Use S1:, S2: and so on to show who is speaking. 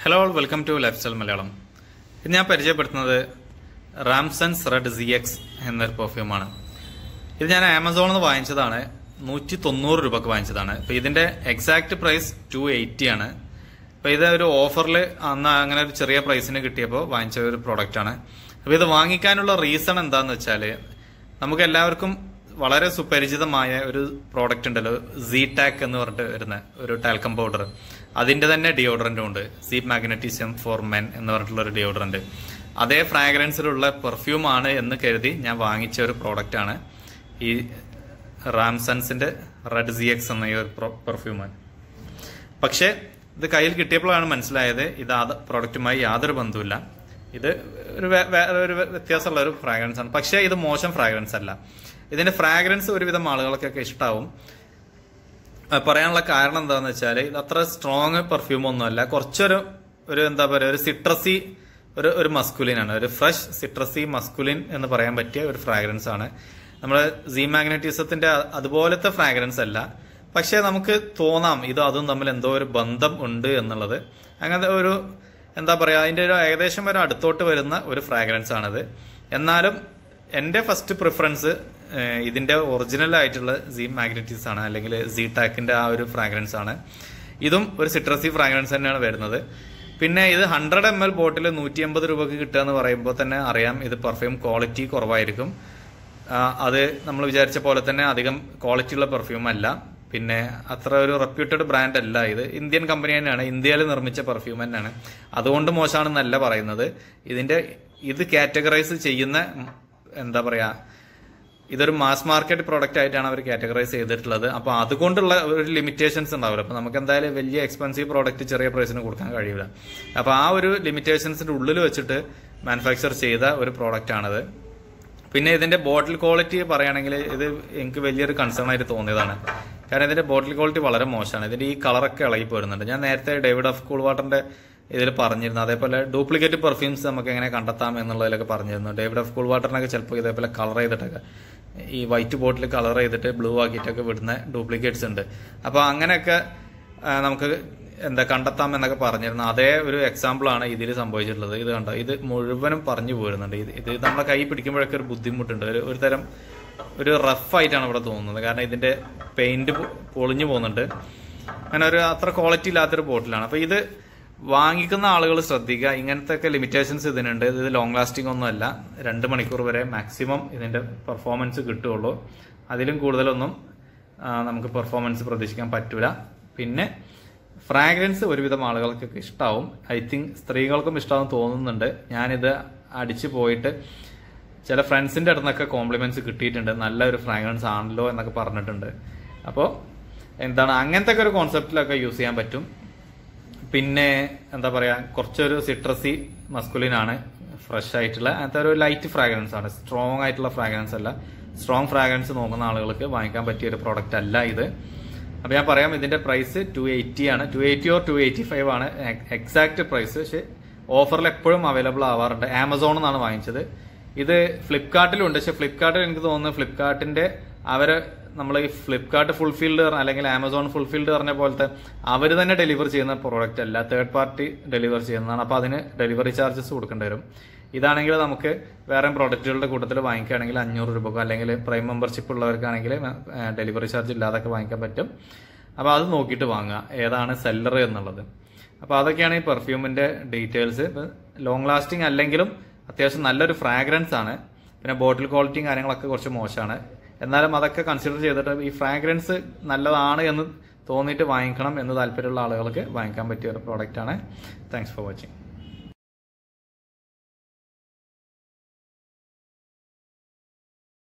S1: Hello, welcome to Lifestyle Malayalam. I am പരിചയപ്പെടുത്തുന്നത് Ramson's Red ZX എന്ന perfume ആണ്. ഇത് ഞാൻ ആമസോണിൽ നിന്ന് വാങ്ങിച്ചതാണ്. 190 രൂപയ്ക്ക് വാങ്ങിച്ചതാണ്. അപ്പോൾ ഇതിന്റെ എക്സാക്ട് പ്രൈസ് 280 ആണ്. അപ്പോൾ ഇത് ഒരു ഓഫറിൽ അന്ന് അങ്ങനെ ഒരു ചെറിയ പ്രൈസിന് കിട്ടിയപ്പോൾ വാങ്ങിച്ച ഒരു പ്രോഡക്റ്റ് ആണ്. അപ്പോൾ ഇത് വാങ്ങിക്കാനുള്ള റീസൺ എന്താണെന്ന് വെച്ചാൽ നമുക്ക് എല്ലാവർക്കും വളരെ സുപരിചിതമായ ഒരു പ്രോഡക്റ്റ് ഉണ്ടല്ലോ, Z-Tac എന്ന് പറഞ്ഞിട്ട് വരുന്ന ഒരു ടാൽക്കം പൗഡർ. അതിന്റെ തന്നെ ഡിയോഡറന്റും ഉണ്ട്, സീപ്പ് മാഗ്നറ്റിസം ഫോർ മെൻ എന്ന് പറഞ്ഞിട്ടുള്ള ഒരു ഡിയോഡറന്റ്. അതേ ഫ്രാഗ്രൻസിലുള്ള പെർഫ്യൂം ആണ് എന്ന് കരുതി ഞാൻ വാങ്ങിച്ച ഒരു പ്രോഡക്റ്റ് ആണ് ഈ റാംസൺസിന്റെ റെഡ് ZX എന്ന ഈ ഒരു പെർഫ്യൂം. പക്ഷെ ഇത് കയ്യിൽ കിട്ടിയപ്പോഴാണ് മനസ്സിലായത് ഇത് ആ പ്രോഡക്റ്റുമായി യാതൊരു ബന്ധവുമില്ല. ഇത് ഒരു വ്യത്യാസമുള്ള ഒരു ഫ്രാഗ്രൻസ് ആണ്. പക്ഷെ ഇത് മോശം ഫ്രാഗ്രൻസ് അല്ല. ഇതിന്റെ ഫ്രാഗ്രൻസ് ഒരുവിധം ആളുകൾക്കൊക്കെ ഇഷ്ടാവും. പറയാനുള്ള കാരണം എന്താണെന്ന് വെച്ചാൽ ഇത് അത്ര സ്ട്രോങ് പെർഫ്യൂം ഒന്നുമല്ല. കുറച്ചൊരു എന്താ പറയുക, ഒരു സിട്രസി ഒരു മസ്കുലിൻ ആണ്, ഒരു ഫ്രഷ് സിട്രസി മസ്കുലിൻ എന്ന് പറയാൻ പറ്റിയ ഒരു ഫ്രാഗ്രൻസ് ആണ്. നമ്മുടെ സീ മാഗ്നറ്റിസത്തിന്റെ അതുപോലത്തെ ഫ്രാഗ്രൻസ് അല്ല. പക്ഷെ നമുക്ക് തോന്നാം ഇത് അതും തമ്മിൽ എന്തോ ഒരു ബന്ധം ഉണ്ട് എന്നുള്ളത്. അങ്ങനത്തെ ഒരു എന്താ പറയാ, അതിന്റെ ഒരു ഏകദേശം ഒരു അടുത്തോട്ട് വരുന്ന ഒരു ഫ്രാഗ്രൻസ് ആണിത്. എന്നാലും എന്റെ ഫസ്റ്റ് പ്രിഫറൻസ് ഇതിന്റെ ഒറിജിനൽ ആയിട്ടുള്ള സീ മാഗ്നറ്റിസ് ആണ്, അല്ലെങ്കിൽ Z-Tacന്റെ ആ ഒരു ഫ്രാഗ്രൻസ് ആണ്. ഇതും ഒരു സിട്രസി ഫ്രാഗ്രൻസ് തന്നെയാണ് വരുന്നത്. പിന്നെ ഇത് 100 ml ബോട്ടിൽ 150 രൂപക്ക് കിട്ടുക എന്ന് പറയുമ്പോൾ തന്നെ അറിയാം ഇത് പെർഫ്യൂം ക്വാളിറ്റി കുറവായിരിക്കും. അത് നമ്മൾ വിചാരിച്ച പോലെ തന്നെ അധികം ക്വാളിറ്റി ഉള്ള പെർഫ്യൂം അല്ല. പിന്നെ അത്ര ഒരു റെപ്യൂട്ടഡ് ബ്രാൻഡ് അല്ല. ഇത് ഇന്ത്യൻ കമ്പനി തന്നെയാണ്, ഇന്ത്യയിൽ നിർമ്മിച്ച പെർഫ്യൂം തന്നെയാണ്. അതുകൊണ്ട് മോശമാണെന്നല്ല പറയുന്നത്. ഇത് കാറ്റഗറൈസ് ചെയ്യുന്ന എന്താ പറയാ, ഇതൊരു മാസ് മാർക്കറ്റ് പ്രോഡക്റ്റ് ആയിട്ടാണ് അവർ കാറ്റഗറൈസ് ചെയ്തിട്ടുള്ളത്. അപ്പൊ അതുകൊണ്ടുള്ള ഒരു ലിമിറ്റേഷൻസ് ഉണ്ടാവില്ല. അപ്പൊ നമുക്ക് എന്തായാലും വലിയ എക്സ്പെൻസീവ് പ്രോഡക്റ്റ് ചെറിയ പ്രൈസിന് കൊടുക്കാൻ കഴിയില്ല. അപ്പൊ ആ ഒരു ലിമിറ്റേഷൻസിന്റെ ഉള്ളിൽ വെച്ചിട്ട് മാനുഫാക്ചർ ചെയ്ത ഒരു പ്രോഡക്റ്റ് ആണിത്. പിന്നെ ഇതിന്റെ ബോട്ടിൽ ക്വാളിറ്റി പറയുകയാണെങ്കിൽ ഇത് എനിക്ക് വലിയൊരു കൺസേൺ ആയിട്ട് തോന്നിയതാണ്. കാരണം ഇതിന്റെ ബോട്ടിൽ ക്വാളിറ്റി വളരെ മോശമാണ്. ഇതിന്റെ ഈ കളറൊക്കെ ഇളകി പോരുന്നുണ്ട്. ഞാൻ നേരത്തെ ഡേവിഡ് ഓഫ് കൂൾ വാട്ടറിന്റെ ഇതിൽ പറഞ്ഞിരുന്നു. അതേപോലെ ഡ്യൂപ്ലിക്കേറ്റ് പെർഫ്യൂംസ് നമുക്ക് എങ്ങനെ കണ്ടെത്താം എന്നുള്ളതിലൊക്കെ പറഞ്ഞിരുന്നു. ഡേവിഡ് ഓഫ് കൂൾ വാട്ടറിനൊക്കെ ചിലപ്പോൾ ഇതേപോലെ കളർ ചെയ്തിട്ടൊക്കെ ഈ വൈറ്റ് ബോട്ടിൽ കളർ ചെയ്തിട്ട് ബ്ലൂ ആക്കിയിട്ടൊക്കെ വിടുന്ന ഡ്യൂപ്ലിക്കേറ്റ്സ് ഉണ്ട്. അപ്പൊ അങ്ങനെയൊക്കെ നമുക്ക് കണ്ടെത്താം എന്നൊക്കെ പറഞ്ഞിരുന്നു. അതേ ഒരു എക്സാമ്പിൾ ആണ് ഇതിൽ സംഭവിച്ചിട്ടുള്ളത്. ഇത് കണ്ടോ, ഇത് മുഴുവനും പറഞ്ഞു പോരുന്നുണ്ട്. ഇത് നമ്മളെ കൈ പിടിക്കുമ്പോഴൊക്കെ ഒരു ബുദ്ധിമുട്ടുണ്ട്. ഒരു തരം ഒരു റഫായിട്ടാണ് ഇവിടെ തോന്നുന്നത്. കാരണം ഇതിന്റെ പെയിന്റ് പൊളിഞ്ഞു പോകുന്നുണ്ട്. അങ്ങനെ ഒരു അത്ര ക്വാളിറ്റി ഇല്ലാത്തൊരു ബോട്ടിലാണ്. അപ്പൊ ഇത് വാങ്ങിക്കുന്ന ആളുകൾ ശ്രദ്ധിക്കുക. ഇങ്ങനത്തെ ഒക്കെ ലിമിറ്റേഷൻസ് ഇതിനുണ്ട്. ഇത് ലോങ് ലാസ്റ്റിംഗ് ഒന്നും അല്ല. 2 മണിക്കൂർ വരെ മാക്സിമം ഇതിന്റെ പെർഫോമൻസ് കിട്ടുകയുള്ളൂ. അതിലും കൂടുതലൊന്നും നമുക്ക് പെർഫോമൻസ് പ്രതീക്ഷിക്കാൻ പറ്റൂല. പിന്നെ ഫ്രാഗ്രൻസ് ഒരുവിധം ആളുകൾക്കൊക്കെ ഇഷ്ടാവും. ഐ തിങ്ക് സ്ത്രീകൾക്കും ഇഷ്ടമാവും തോന്നുന്നുണ്ട്. ഞാനിത് അടിച്ചു പോയിട്ട് ചില ഫ്രണ്ട്സിന്റെ അടുത്തൊക്കെ കോംപ്ലിമെന്റ്സ് കിട്ടിയിട്ടുണ്ട്. നല്ലൊരു ഫ്രാഗ്രൻസ് ആണല്ലോ എന്നൊക്കെ പറഞ്ഞിട്ടുണ്ട്. അപ്പോൾ അങ്ങനത്തെ ഒക്കെ ഒരു കോൺസെപ്റ്റിലൊക്കെ യൂസ് ചെയ്യാൻ പറ്റും. പിന്നെ എന്താ പറയാ, കുറച്ചൊരു സിട്രസി മസ്കുലിൻ ആണ്, ഫ്രഷ് ആയിട്ടുള്ള അങ്ങനത്തെ ഒരു ലൈറ്റ് ഫ്രാഗ്രൻസ് ആണ്. സ്ട്രോങ് ആയിട്ടുള്ള ഫ്രാഗ്രൻസ് അല്ല. സ്ട്രോങ് ഫ്രാഗ്രൻസ് നോക്കുന്ന ആളുകൾക്ക് വാങ്ങിക്കാൻ പറ്റിയ ഒരു പ്രോഡക്റ്റ് അല്ല ഇത്. അപ്പൊ ഞാൻ പറയാം, ഇതിന്റെ പ്രൈസ് 280 ആണ്. 280 or 285 ആണ് എക്സാക്ട് പ്രൈസ്. പക്ഷെ ഓഫറിൽ എപ്പോഴും അവൈലബിൾ ആവാറുണ്ട്. ആമസോണിൽ നിന്നാണ് വാങ്ങിച്ചത്. ഇത് ഫ്ലിപ്കാർട്ടിലുണ്ട്. പക്ഷെ ഫ്ലിപ്കാർട്ടിൽ എനിക്ക് തോന്നുന്നു ഫ്ലിപ്കാർട്ടിന്റെ നമ്മൾ ഈ ഫ്ലിപ്കാർട്ട് ഫുൾഫിൽഡ് അല്ലെങ്കിൽ ആമസോൺ ഫുൾഫിൽഡ് പറഞ്ഞ പോലത്തെ അവർ തന്നെ ഡെലിവർ ചെയ്യുന്ന പ്രോഡക്റ്റ് അല്ല, തേർഡ് പാർട്ടി ഡെലിവർ ചെയ്യുന്നതാണ്. അപ്പൊ അതിന് ഡെലിവറി ചാർജസ് കൊടുക്കേണ്ടി വരും. ഇതാണെങ്കിൽ നമുക്ക് വേറെ പ്രോഡക്റ്റുകളുടെ കൂട്ടത്തിൽ വാങ്ങിക്കുകയാണെങ്കിൽ 500 രൂപക്കോ അല്ലെങ്കിൽ പ്രൈം മെമ്പർഷിപ്പ് ഉള്ളവർക്കാണെങ്കിൽ ഡെലിവറി ചാർജ് ഇല്ലാതൊക്കെ വാങ്ങിക്കാൻ പറ്റും. അപ്പൊ അത് നോക്കിയിട്ട് വാങ്ങുക ഏതാണ് സെല്ലർ എന്നുള്ളത്. അപ്പൊ അതൊക്കെയാണ് ഈ പെർഫ്യൂമിന്റെ ഡീറ്റെയിൽസ്. ലോങ് ലാസ്റ്റിംഗ് അല്ലെങ്കിലും അത്യാവശ്യം നല്ലൊരു ഫ്രാഗ്രൻസ് ആണ്. പിന്നെ ബോട്ടിൽ ക്വാളിറ്റിയും കാര്യങ്ങളൊക്കെ കുറച്ച് മോശമാണ്. എന്നാലും അതൊക്കെ കൺസിഡർ ചെയ്തിട്ട് ഈ ഫ്രാഗ്രൻസ് നല്ലതാണ് എന്ന് തോന്നിയിട്ട് വാങ്ങിക്കണം എന്ന് താല്പര്യമുള്ള ആളുകൾക്ക് വാങ്ങിക്കാൻ പറ്റിയ ഒരു പ്രോഡക്റ്റ് ആണ്. Thanks for watching.